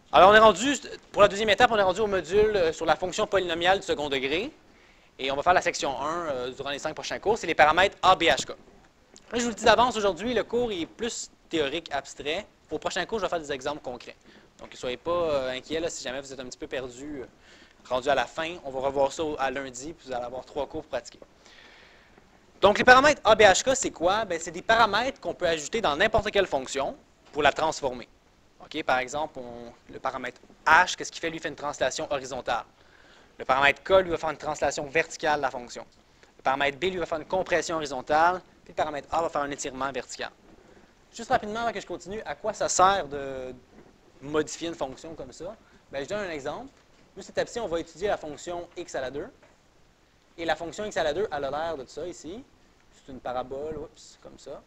Alors, on est rendu, pour la deuxième étape, on est rendu au module sur la fonction polynomiale du second degré. Et on va faire la section 1 durant les 5 prochains cours. C'est les paramètres A, B, H, K. Là, je vous le dis d'avance, aujourd'hui, le cours est plus théorique, abstrait. Pour le prochain cours, je vais faire des exemples concrets. Donc, ne soyez pas inquiets là, si jamais vous êtes un petit peu perdu, rendu à la fin. On va revoir ça à lundi, puis vous allez avoir 3 cours pour pratiquer. Donc, les paramètres A, B, H, K, c'est quoi? C'est des paramètres qu'on peut ajouter dans n'importe quelle fonction pour la transformer. Okay? Par exemple, le paramètre H, qu'est-ce qu'il fait? Lui, il fait une translation horizontale. Le paramètre K, lui, va faire une translation verticale de la fonction. Le paramètre B, lui, va faire une compression horizontale. Puis le paramètre A va faire un étirement vertical. Juste rapidement, avant que je continue, à quoi ça sert de modifier une fonction comme ça? Bien, je donne un exemple. Nous, cette étape-ci, on va étudier la fonction x à la 2. Et la fonction x à la 2, elle a l'air de ça ici. C'est une parabole, oups, comme ça.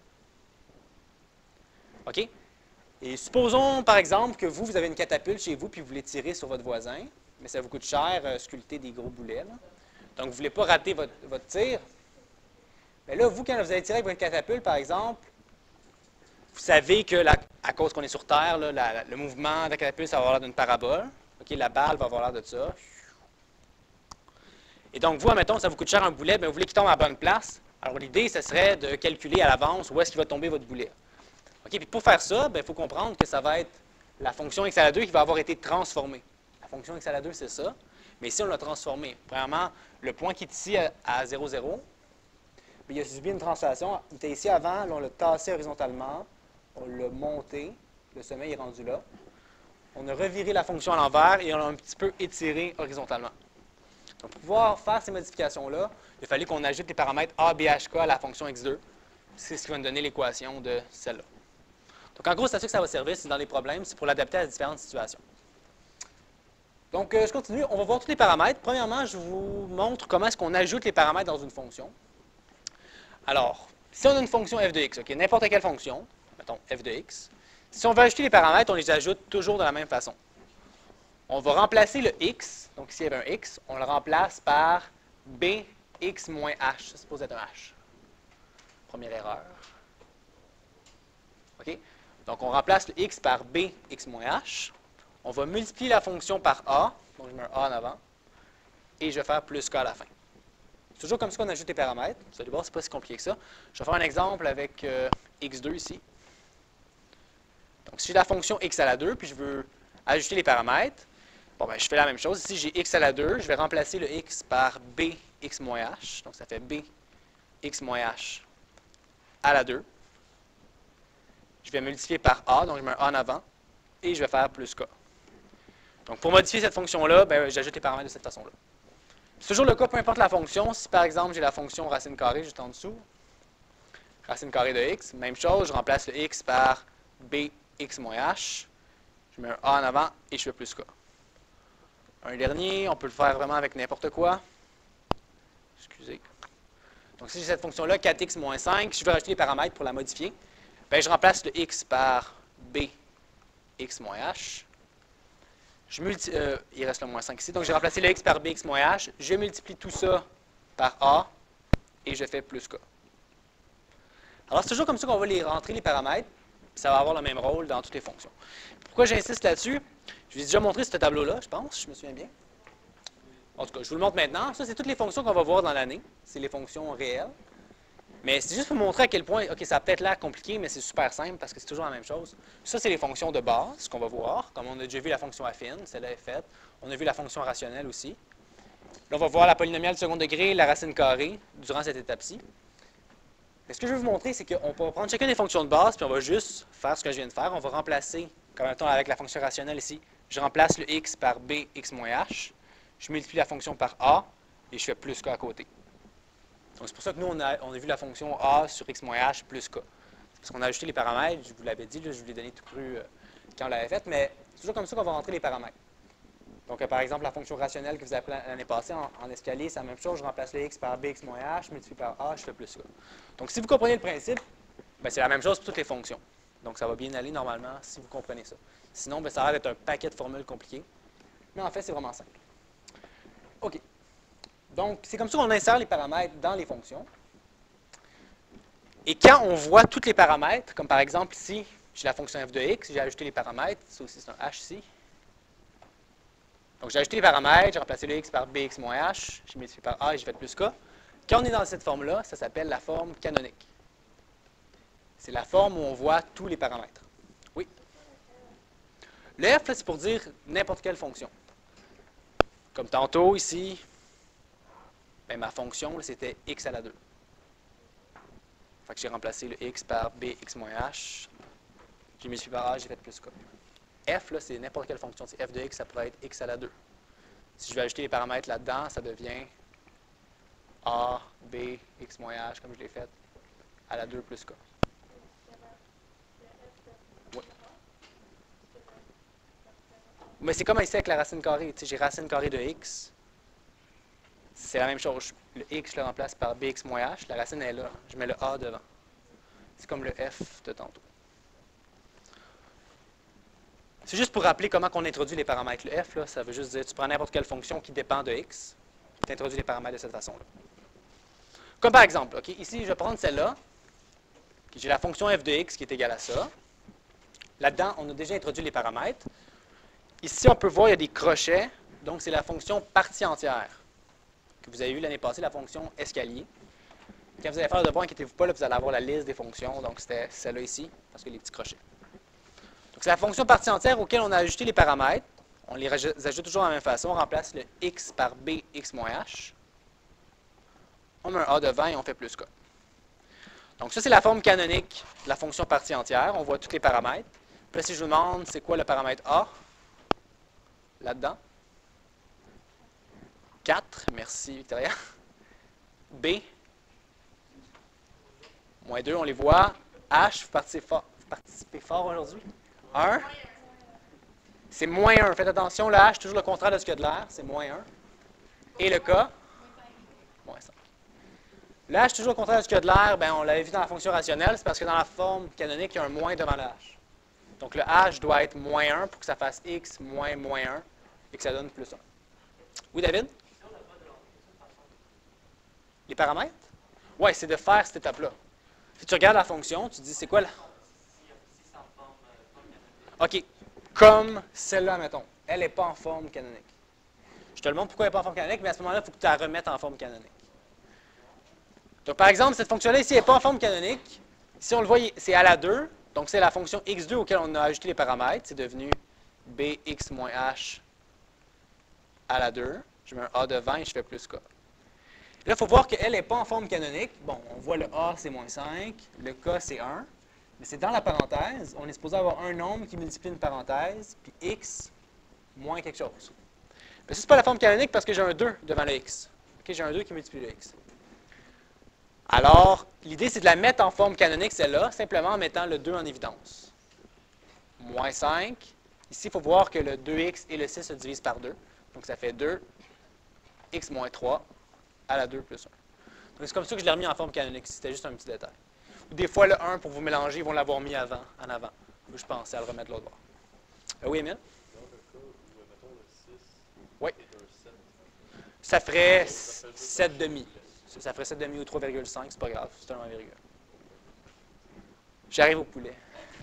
OK? Et supposons, par exemple, que vous avez une catapulte chez vous, puis vous voulez tirer sur votre voisin, mais ça vous coûte cher, sculpter des gros boulets. Là. Donc, vous ne voulez pas rater votre tir. Mais là, vous, quand vous allez tirer avec votre catapulte, par exemple, vous savez que, à cause qu'on est sur Terre, là, le mouvement de la catapulte, ça va avoir l'air d'une parabole. Okay? La balle va avoir l'air de ça. Et donc, vous, admettons, ça vous coûte cher un boulet, mais vous voulez qu'il tombe à la bonne place. Alors, l'idée, ce serait de calculer à l'avance où est-ce qu'il va tomber votre boulet. Okay? Puis pour faire ça, il faut comprendre que ça va être la fonction x à la 2 qui va avoir été transformée. La fonction x à la 2, c'est ça. Mais ici, on l'a transformée. Premièrement, le point qui est ici à 0, 0, il a subi une translation. Il était ici avant, là, on l'a tassé horizontalement, on l'a monté, le sommet est rendu là. On a reviré la fonction à l'envers et on l'a un petit peu étiré horizontalement. Donc, pour pouvoir faire ces modifications-là, il a fallu qu'on ajoute les paramètres A, B, H, K à la fonction x2. C'est ce qui va nous donner l'équation de celle-là. Donc, en gros, c'est à ça que ça va servir, c'est dans les problèmes, c'est pour l'adapter à différentes situations. Donc, je continue. On va voir tous les paramètres. Premièrement, je vous montre comment est-ce qu'on ajoute les paramètres dans une fonction. Alors, si on a une fonction f de x, okay, n'importe quelle fonction, mettons f de x, si on veut ajouter les paramètres, on les ajoute toujours de la même façon. On va remplacer le x, donc ici il y avait un x, on le remplace par bx moins h. Ça, c'est supposé être un h. Première erreur. OK? Donc, on remplace le x par bx moins h. On va multiplier la fonction par a, donc je mets un a en avant, et je vais faire plus k à la fin. C'est toujours comme ça qu'on ajoute les paramètres. Vous allez voir, ce n'est pas si compliqué que ça. Je vais faire un exemple avec x2 ici. Donc, si j'ai la fonction x à la 2, puis je veux ajouter les paramètres, bon, ben, je fais la même chose. Ici, j'ai x à la 2, je vais remplacer le x par bx moins h. Donc, ça fait bx moins h à la 2. Je vais multiplier par a, donc je mets un a en avant, et je vais faire plus k. Donc, pour modifier cette fonction-là, ben, j'ajoute les paramètres de cette façon-là. C'est toujours le cas, peu importe la fonction. Si, par exemple, j'ai la fonction racine carrée juste en dessous, racine carrée de x, même chose, je remplace le x par bx moins h. Je mets un a en avant et je fais plus k. Un dernier, on peut le faire vraiment avec n'importe quoi. Excusez. Donc, si j'ai cette fonction-là, 4x moins 5, je veux rajouter les paramètres pour la modifier. Bien, je remplace le x par bx moins h. Il reste le moins 5 ici. Donc, j'ai remplacé le x par bx moins h. Je multiplie tout ça par a et je fais plus k. Alors, c'est toujours comme ça qu'on va les rentrer, les paramètres. Ça va avoir le même rôle dans toutes les fonctions. Pourquoi j'insiste là-dessus? Je vous ai déjà montré ce tableau-là, je pense, je me souviens bien. En tout cas, je vous le montre maintenant. Ça, c'est toutes les fonctions qu'on va voir dans l'année. C'est les fonctions réelles. Mais c'est juste pour vous montrer à quel point, OK, ça a peut-être l'air compliqué, mais c'est super simple parce que c'est toujours la même chose. Ça, c'est les fonctions de base qu'on va voir. Comme on a déjà vu la fonction affine, celle-là est faite. On a vu la fonction rationnelle aussi. Là, on va voir la polynomiale de second degré, la racine carrée, durant cette étape-ci. Ce que je veux vous montrer, c'est qu'on va prendre chacune des fonctions de base, puis on va juste faire ce que je viens de faire. On va remplacer, comme mettons avec la fonction rationnelle ici, je remplace le x par bx moins h. Je multiplie la fonction par a, et je fais plus k à côté. Donc, c'est pour ça que nous, on a vu la fonction a sur x moins h plus k. C'est parce qu'on a ajouté les paramètres, je vous l'avais dit, là, je vous l'ai donné tout cru quand on l'avait fait, mais c'est toujours comme ça qu'on va rentrer les paramètres. Donc, par exemple, la fonction rationnelle que vous avez appris l'année passée en escalier, c'est la même chose, je remplace le x par bx moins h, je multiplie par a, je fais plus k. Donc, si vous comprenez le principe, c'est la même chose pour toutes les fonctions. Donc, ça va bien aller normalement si vous comprenez ça. Sinon, ça a l'air d'être un paquet de formules compliquées. Mais en fait, c'est vraiment simple. OK. Donc, c'est comme ça qu'on insère les paramètres dans les fonctions. Et quand on voit tous les paramètres, comme par exemple ici, j'ai la fonction f de x, j'ai ajouté les paramètres, ça aussi c'est un h ici. Donc, j'ai ajouté les paramètres, j'ai remplacé le x par bx moins h, j'ai multiplié par a et j'ai fait plus k. Quand on est dans cette forme-là, ça s'appelle la forme canonique. C'est la forme où on voit tous les paramètres. Oui? Le f, c'est pour dire n'importe quelle fonction. Comme tantôt, ici, ben, ma fonction, c'était x à la 2. Fait que j'ai remplacé le x par bx moins h. J'ai multiplié par a, j'ai fait plus k. F, c'est n'importe quelle fonction. C'est f de x, ça pourrait être x à la 2. Si je vais ajouter les paramètres là-dedans, ça devient a, b, x moins h, comme je l'ai fait, à la 2 plus k. Oui. Mais c'est comme ici avec la racine carrée. J'ai racine carrée de x. C'est la même chose. Le x, je le remplace par bx moins h. La racine est là. Je mets le a devant. C'est comme le f de tantôt. C'est juste pour rappeler comment on introduit les paramètres. Le f, là, ça veut juste dire que tu prends n'importe quelle fonction qui dépend de x, tu introduis les paramètres de cette façon-là. Comme par exemple, okay, ici, je vais prendre celle-là. J'ai la fonction f de x qui est égale à ça. Là-dedans, on a déjà introduit les paramètres. Ici, on peut voir, il y a des crochets. Donc, c'est la fonction partie entière que vous avez vue l'année passée, la fonction escalier. Quand vous allez faire le devoir, inquiétez-vous pas, là, vous allez avoir la liste des fonctions. Donc, c'était celle-là ici, parce que les petits crochets. Donc, c'est la fonction partie entière auquel on a ajouté les paramètres. On les ajoute toujours de la même façon. On remplace le x par bx moins h. On met un a devant et on fait plus k. Donc, ça, c'est la forme canonique de la fonction partie entière. On voit tous les paramètres. Puis là, si je vous demande, c'est quoi le paramètre a? Là-dedans. 4. Merci, Victoria. B. Moins 2, on les voit. H, vous participez fort aujourd'hui. 1. C'est moins 1. Faites attention, le H, toujours le contraire de ce qu'il y a de l'air. C'est moins 1. Et le K? Moins 5. Le H, toujours le contraire de ce qu'il y a de l'air, ben, on l'avait vu dans la fonction rationnelle, c'est parce que dans la forme canonique, il y a un moins devant le H. Donc, le H doit être moins 1 pour que ça fasse x moins moins 1 et que ça donne plus 1. Oui, David? Les paramètres? Oui, c'est de faire cette étape-là. Si tu regardes la fonction, tu te dis, c'est quoi là? OK. Comme celle-là, mettons. Elle n'est pas en forme canonique. Je te le montre pourquoi elle n'est pas en forme canonique, mais à ce moment-là, il faut que tu la remettes en forme canonique. Donc, par exemple, cette fonction-là ici n'est pas en forme canonique. Si on le voit, c'est à la 2. Donc, c'est la fonction x2 auquel on a ajouté les paramètres. C'est devenu bx moins h à la 2. Je mets un a devant et je fais plus k. Là, il faut voir qu'elle n'est pas en forme canonique. Bon, on voit le a, c'est moins 5. Le k, c'est 1. Mais c'est dans la parenthèse. On est supposé avoir un nombre qui multiplie une parenthèse, puis x moins quelque chose. Mais ça, ce n'est pas la forme canonique parce que j'ai un 2 devant le x. Okay, j'ai un 2 qui multiplie le x. Alors, l'idée, c'est de la mettre en forme canonique, celle-là, simplement en mettant le 2 en évidence. Moins 5. Ici, il faut voir que le 2x et le 6 se divisent par 2. Donc, ça fait 2, x moins 3 à la 2 plus 1. Donc, c'est comme ça que je l'ai remis en forme canonique. C'était juste un petit détail. Ou des fois, le 1, pour vous mélanger, ils vont l'avoir mis en avant. Je pensais à le remettre l'autre bord. Oui, Émile? Oui. Ça ferait 7 demi. Ça ferait 7 demi ou 3,5, c'est pas grave, c'est un 1,. J'arrive au poulet.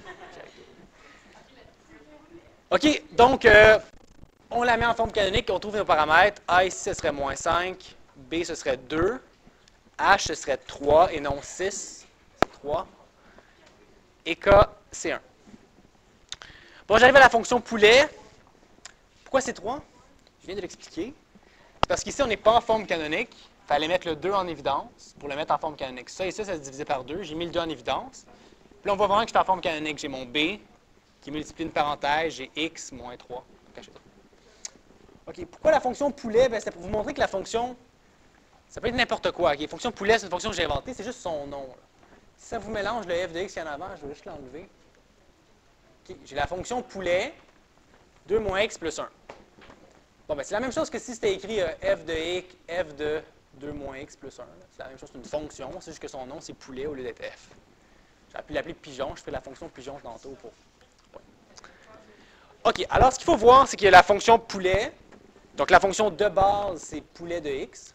OK, donc, on la met en forme canonique, on trouve nos paramètres. A ici, ce serait moins 5. B, ce serait 2. H, ce serait 3 et non 6. C'est 3. Et K, c'est 1. Bon, j'arrive à la fonction poulet. Pourquoi c'est 3? Je viens de l'expliquer. Parce qu'ici, on n'est pas en forme canonique. Il fallait mettre le 2 en évidence pour le mettre en forme canonique. Ça et ça se divise par 2. J'ai mis le 2 en évidence. Puis là, on voit vraiment que je suis en forme canonique. J'ai mon B qui multiplie une parenthèse. J'ai x moins 3. OK. Pourquoi la fonction poulet? C'est pour vous montrer que la fonction, ça peut être n'importe quoi. Okay? La fonction poulet, c'est une fonction que j'ai inventée. C'est juste son nom. Là. Si ça vous mélange le f de x qu'il y en avant, je vais juste l'enlever. Okay. J'ai la fonction poulet, 2 moins x plus 1. Bon, ben, c'est la même chose que si c'était écrit f de x, f de 2 moins x plus 1. C'est la même chose, c'est une fonction. C'est juste que son nom, c'est poulet au lieu d'être f. J'aurais pu l'appeler pigeon. Je ferai la fonction pigeon tantôt pour. Ouais. OK. Alors, ce qu'il faut voir, c'est qu'il y a la fonction poulet. Donc, la fonction de base, c'est poulet de x.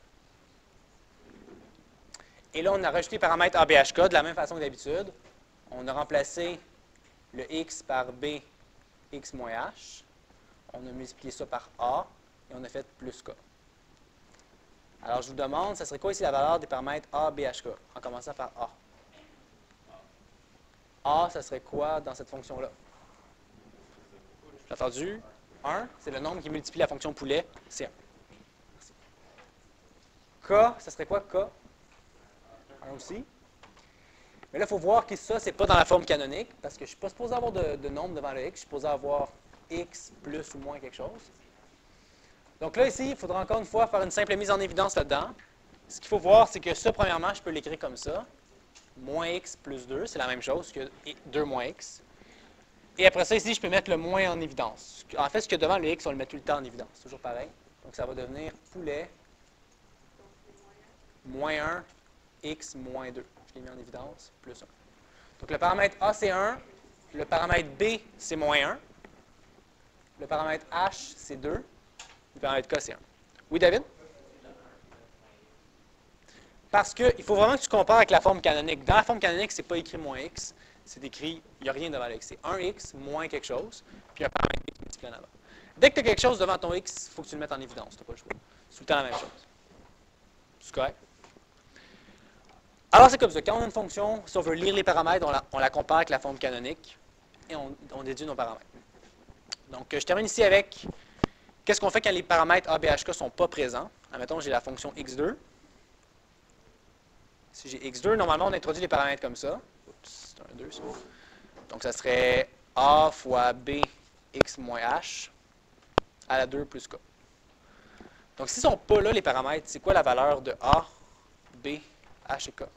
Et là, on a rajouté le paramètre ABHK de la même façon que d'habitude. On a remplacé le x par b, x moins h. On a multiplié ça par A et on a fait plus K. Alors, je vous demande, ça serait quoi ici la valeur des paramètres A, B, H, K, en commençant par A? A, ça serait quoi dans cette fonction-là? J'ai entendu? 1, c'est le nombre qui multiplie la fonction poulet, c'est 1. K, ça serait quoi K? 1 aussi. Mais là, il faut voir que ça, ce n'est pas dans la forme canonique, parce que je ne suis pas supposé avoir de nombre devant le x, je suis supposé avoir x plus ou moins quelque chose. Donc là, ici, il faudra encore une fois faire une simple mise en évidence là-dedans. Ce qu'il faut voir, c'est que ça, premièrement, je peux l'écrire comme ça. Moins x plus 2, c'est la même chose que 2 moins x. Et après ça, ici, je peux mettre le moins en évidence. En fait, ce qu'il y a devant le x, on le met tout le temps en évidence. C'est toujours pareil. Donc, ça va devenir poulet moins 1, x moins 2. Je l'ai mis en évidence, plus 1. Donc, le paramètre A, c'est 1. Le paramètre B, c'est moins 1. Le paramètre H, c'est 2. Le paramètre K, c'est 1. Oui, David? Parce qu'il faut vraiment que tu compares avec la forme canonique. Dans la forme canonique, ce n'est pas écrit moins x. C'est écrit, il n'y a rien devant le x. C'est 1x moins quelque chose, puis un paramètre b qui multiplie en avant. Dès que tu as quelque chose devant ton x, il faut que tu le mettes en évidence. Tu n'as pas le choix. C'est tout le temps la même chose. C'est correct? Alors, c'est comme ça. Quand on a une fonction, si on veut lire les paramètres, on la compare avec la forme canonique et on déduit nos paramètres. Donc, je termine ici avec qu'est-ce qu'on fait quand les paramètres A, B, H, K ne sont pas présents. Admettons, j'ai la fonction x2. Si j'ai x2, normalement, on introduit les paramètres comme ça. Oups, c'est un 2, ça. Donc, ça serait A fois B, x moins h, à la 2 plus K. Donc, s'ils ne sont pas là, les paramètres, c'est quoi la valeur de A, B, h et K?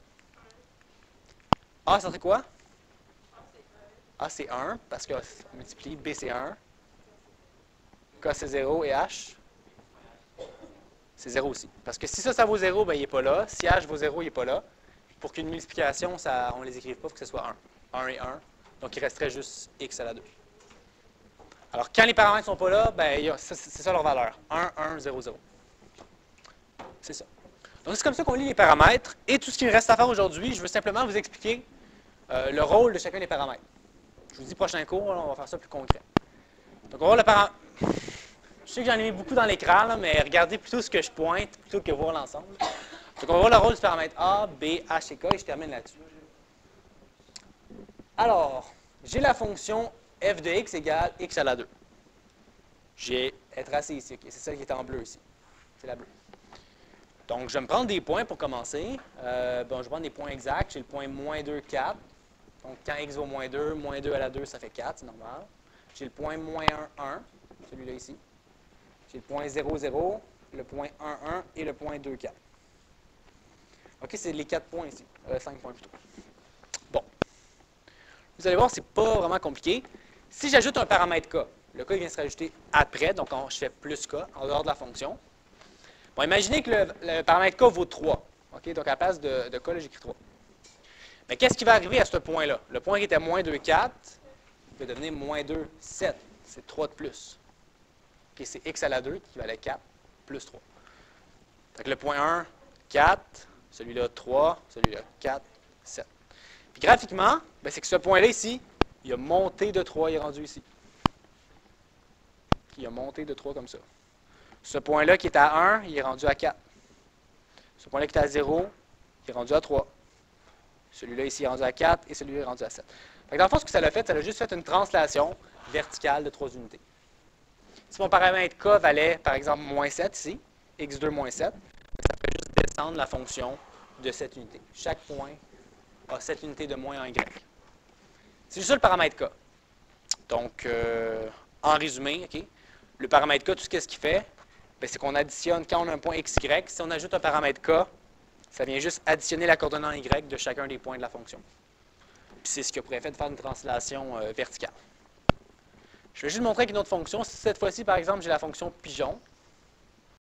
A, ça serait quoi? A, c'est 1, parce qu'on multiplie. B, c'est 1. K, c'est 0. Et H, c'est 0 aussi. Parce que si ça vaut 0, ben, il n'est pas là. Si H vaut 0, il n'est pas là. Pour qu'une multiplication, on ne les écrive pas, il faut que ce soit 1. 1 et 1. Donc, il resterait juste x à la 2. Alors, quand les paramètres ne sont pas là, ben, c'est ça leur valeur. 1, 1, 0, 0. C'est ça. Donc, c'est comme ça qu'on lit les paramètres. Et tout ce qu'il me reste à faire aujourd'hui, je veux simplement vous expliquer le rôle de chacun des paramètres. Je vous dis prochain cours, là, on va faire ça plus concret. Donc, on va voir le paramètre. Je sais que j'en ai mis beaucoup dans l'écran, là, mais regardez plutôt ce que je pointe plutôt que voir l'ensemble. Donc, on va voir le rôle du paramètre A, B, H et K et je termine là-dessus. Alors, j'ai la fonction f de x égale x à la 2. J'ai tracé ici, okay? C'est celle qui est en bleu ici. C'est la bleue. Donc, je vais me prendre des points pour commencer. Je vais prendre des points exacts. J'ai le point moins 2, 4. Donc, quand x vaut moins 2 à la 2, ça fait 4, c'est normal. J'ai le point moins 1, 1, celui-là ici. J'ai le point 0, 0, le point 1, 1 et le point 2, 4. OK, c'est les 4 points ici. 5 points plutôt. Bon. Vous allez voir, c'est pas vraiment compliqué. Si j'ajoute un paramètre k, le k vient se rajouter après, donc je fais plus k en dehors de la fonction. Bon, imaginez que le paramètre k vaut 3. OK, donc à la place de k, j'écris 3. Mais qu'est-ce qui va arriver à ce point-là? Le point qui était moins 2, 4, va devenir moins 2, 7. C'est 3 de plus. OK, c'est x à la 2 qui valait 4, plus 3. Donc le point 1, 4, celui-là 3, celui-là 4, 7. Puis graphiquement, c'est que ce point-là ici, il a monté de 3, il est rendu ici. Il a monté de 3 comme ça. Ce point-là qui est à 1, il est rendu à 4. Ce point-là qui est à 0, il est rendu à 3. Celui-là ici est rendu à 4 et celui-là est rendu à 7. Donc, dans le fond, ce que ça a fait, ça a juste fait une translation verticale de 3 unités. Si mon paramètre k valait, par exemple, moins 7 ici, x2 moins 7, ça fait juste descendre la fonction de cette unité. Chaque point a 7 unités de moins en y. C'est juste ça le paramètre k. Donc, en résumé, okay, le paramètre k, tout ce qu'il fait, c'est qu'on additionne, quand on a un point xy, si on ajoute un paramètre k, ça vient juste additionner la coordonnée en y de chacun des points de la fonction. Puis c'est ce qui a pour effet de faire une translation verticale. Je vais juste montrer avec une autre fonction. Cette fois-ci, par exemple, j'ai la fonction pigeon.